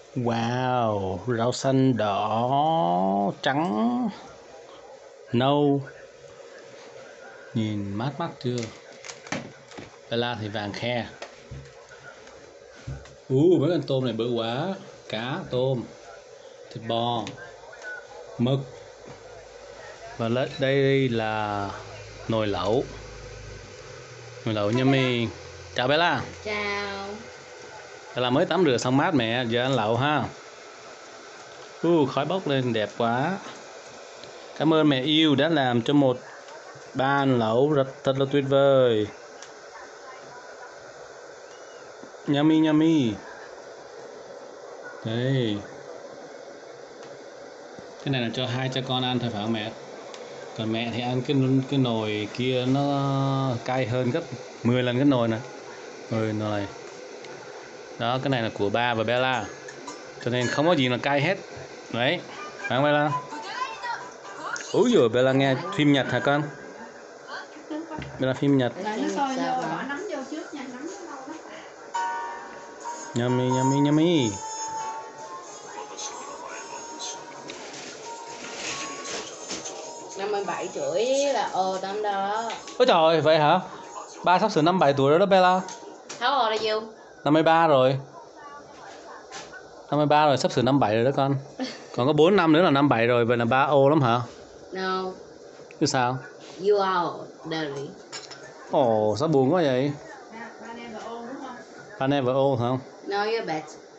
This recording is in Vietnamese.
Wow, rau xanh đỏ, trắng, nâu. Nhìn mát mắt chưa? Bella thì vàng khe. Mấy con tôm này bự quá. Cá, tôm, thịt bò, mực. Và đây là nồi lẩu. Nồi lẩu yummy. Chào Bella. Chào. Bella mới tắm rửa xong mát mẹ, giờ ăn lẩu ha. Khói bốc lên đẹp quá. Cảm ơn mẹ yêu đã làm cho một bàn lẩu thật là tuyệt vời. Yummy yummy. Đây. Cái này là cho hai cha con ăn thôi phải không mẹ? Còn mẹ thì ăn cái nồi kia nó cay hơn gấp 10 lần cái nồi này. Nồi. Đó, cái này là của ba và Bella. Cho nên không có gì là cay hết. Đấy, phải không Bella? Úi giời, Bella nghe phim Nhật hả con? Bella phim Nhật. Yummy yummy yummy. Năm 17 tuổi là tầm đó. Ôi trời, vậy hả? Ba sắp sửa 57 tuổi rồi đó Bella. How old are you? 53 rồi. 53 rồi, sắp sửa 57 rồi đó con. Còn có 4 năm nữa là 57 rồi, vậy là ba ô lắm hả? No. Chứ sao? You are Daddy. Ồ, sao buồn quá vậy? Ba never old hả? No, you're better.